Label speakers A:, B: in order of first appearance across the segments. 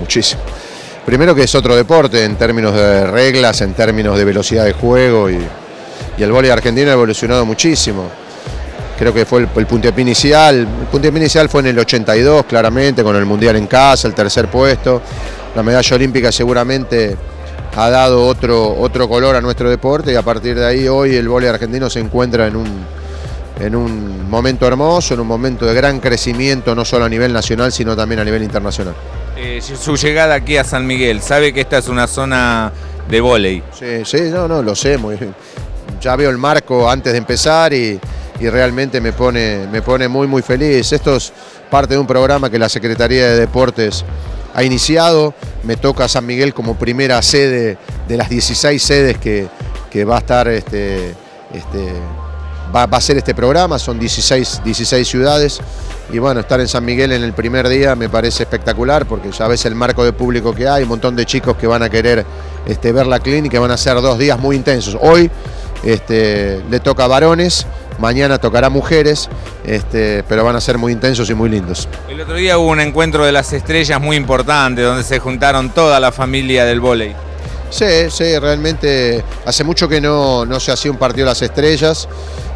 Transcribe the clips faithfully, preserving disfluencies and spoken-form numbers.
A: muchísimo. Primero que es otro deporte en términos de reglas, en términos de velocidad de juego y, y el vóley argentino ha evolucionado muchísimo. Creo que fue el, el puntapié inicial, el puntapié inicial fue en el ochenta y dos claramente, con el Mundial en casa, el tercer puesto. La medalla olímpica seguramente ha dado otro, otro color a nuestro deporte y a partir de ahí hoy el vóley argentino se encuentra en un, en un momento hermoso, en un momento de gran crecimiento, no solo a nivel nacional, sino también a nivel internacional.
B: Eh, su llegada aquí a San Miguel, ¿sabe que esta es una zona de vóley?
A: Sí, sí, no, no, lo sé, muy, ya veo el marco antes de empezar y, y realmente me pone, me pone muy, muy feliz. Esto es parte de un programa que la Secretaría de Deportes ha iniciado. Me toca San Miguel como primera sede de las dieciséis sedes que, que va a estar, este, este, va, va a ser este programa, son dieciséis, dieciséis ciudades. Y bueno, estar en San Miguel en el primer día me parece espectacular porque ya ves el marco de público que hay, un montón de chicos que van a querer este, ver la clínica, van a ser dos días muy intensos. Hoy este, le toca a varones, mañana tocará mujeres, este, pero van a ser muy intensos y muy lindos.
B: El otro día hubo un encuentro de las estrellas muy importante donde se juntaron toda la familia del vóley.
A: Sí, sí, realmente hace mucho que no, no se hacía un partido de las estrellas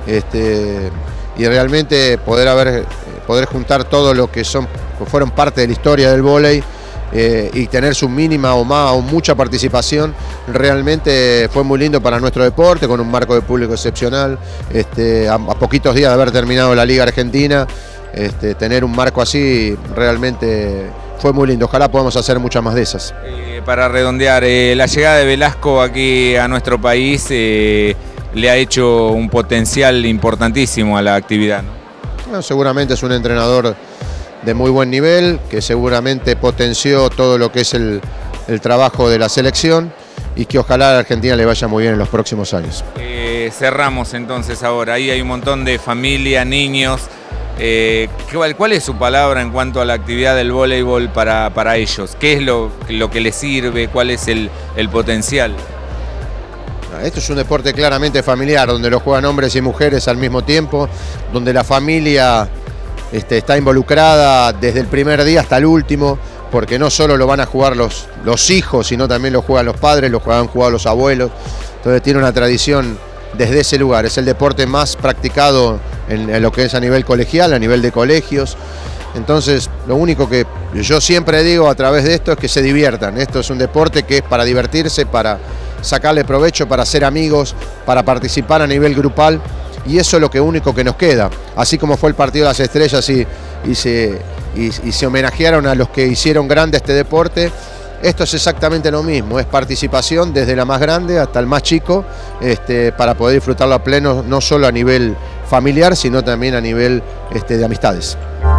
A: este, y realmente poder haber... poder juntar todo lo que son, fueron parte de la historia del vóley eh, y tener su mínima o más o mucha participación, realmente fue muy lindo para nuestro deporte, con un marco de público excepcional, este, a, a poquitos días de haber terminado la Liga Argentina, este, tener un marco así realmente fue muy lindo, ojalá podamos hacer muchas más de esas.
B: Eh, para redondear, eh, la llegada de Velasco aquí a nuestro país eh, le ha hecho un potencial importantísimo a la actividad, ¿no?
A: Bueno, seguramente es un entrenador de muy buen nivel, que seguramente potenció todo lo que es el, el trabajo de la selección y que ojalá a la Argentina le vaya muy bien en los próximos años.
B: Eh, cerramos entonces ahora, ahí hay un montón de familia, niños. Eh, ¿cuál, ¿Cuál es su palabra en cuanto a la actividad del voleibol para, para ellos? ¿Qué es lo, lo que les sirve? ¿Cuál es el, el potencial?
A: Esto es un deporte claramente familiar, donde lo juegan hombres y mujeres al mismo tiempo, donde la familia este, está involucrada desde el primer día hasta el último, porque no solo lo van a jugar los, los hijos, sino también lo juegan los padres, lo han jugado los abuelos. Entonces tiene una tradición desde ese lugar. Es el deporte más practicado en, en lo que es a nivel colegial, a nivel de colegios. Entonces, lo único que yo siempre digo a través de esto es que se diviertan. Esto es un deporte que es para divertirse, para sacarle provecho, para ser amigos, para participar a nivel grupal, y eso es lo que único que nos queda. Así como fue el partido de las estrellas y, y, se, y, y se homenajearon a los que hicieron grande este deporte, esto es exactamente lo mismo, es participación desde la más grande hasta el más chico, este, para poder disfrutarlo a pleno, no solo a nivel familiar, sino también a nivel este, de amistades.